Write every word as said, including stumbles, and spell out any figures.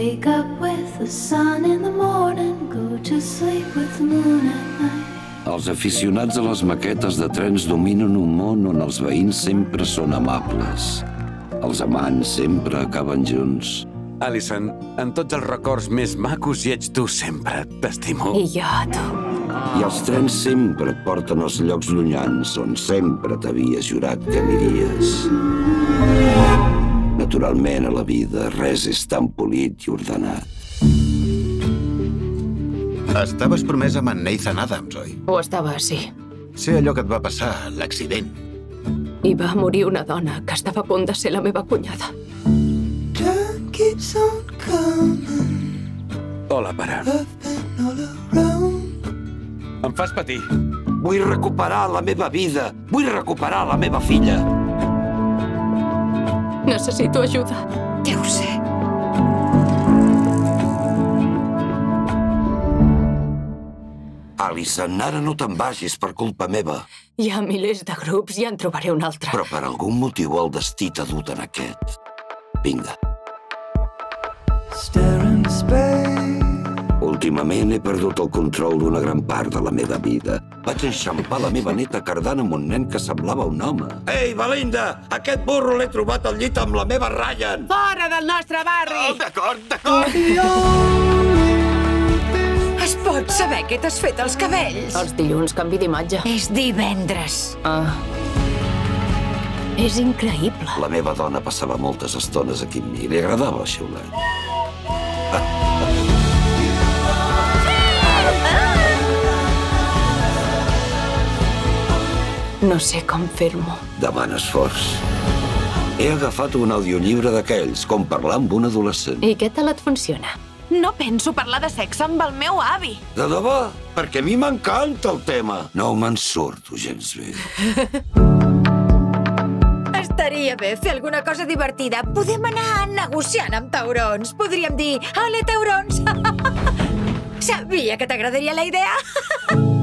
Wake up with the sun in the morning, go to sleep with the moon at night. Els aficionats a les maquetes de trens dominen un món on els veïns sempre són amables. Els amants sempre acaben junts. Alison, en tots els records més macos hi ets tu sempre. T'estimo. I jo a tu. I els trens sempre et porten als llocs llunyans on sempre t'havies jurat que aniries. Naturalment, a la vida, res és tan polit i ordenat. Estaves promesa amb en Nathan Adams, oi? Ho estava, sí. Sé allò que et va passar, l'accident. I va morir una dona que estava a punt de ser la meva cunyada. Hola, pare. Em fas patir. Vull recuperar la meva vida. Vull recuperar la meva filla. Necessito ajuda. Ja ho sé. Alison, ara no te'n vagis per culpa meva. Hi ha milers de grups, ja en trobaré un altre. Però per algun motiu el destí t'ha dut en aquest. Vinga. Últimament he perdut el control d'una gran part de la meva vida. Vaig enxampar la meva neta cardant amb un nen que semblava un home. Ei, Belinda! Aquest burro l'he trobat al llit amb la meva Ryan! Fora del nostre barri! Oh, d'acord, d'acord! Es pot saber què t'has fet als cabells? Els dilluns canvi d'imatge. És divendres. Ah. És increïble. La meva dona passava moltes estones aquí amb mi. Li agradava el xiulet. No sé com fer-m'ho. Demana esforç. He agafat un audiollibre d'aquells, com parlar amb un adolescent. I què tal et funciona? No penso parlar de sexe amb el meu avi. De debò? Perquè a mi m'encanta el tema. No me'n surto gens bé. Estaria bé fer alguna cosa divertida. Podem anar negociant amb taurons. Podríem dir, ole, taurons. Sabia que t'agradaria la idea.